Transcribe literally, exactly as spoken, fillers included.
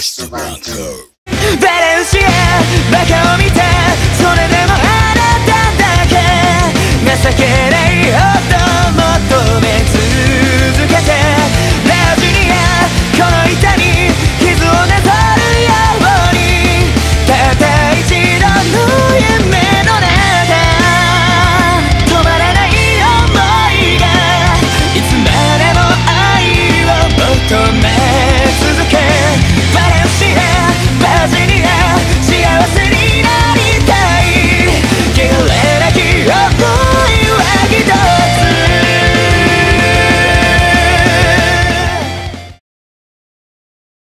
Just one go バランスやバカを見てそれでもあなただけ情けないほど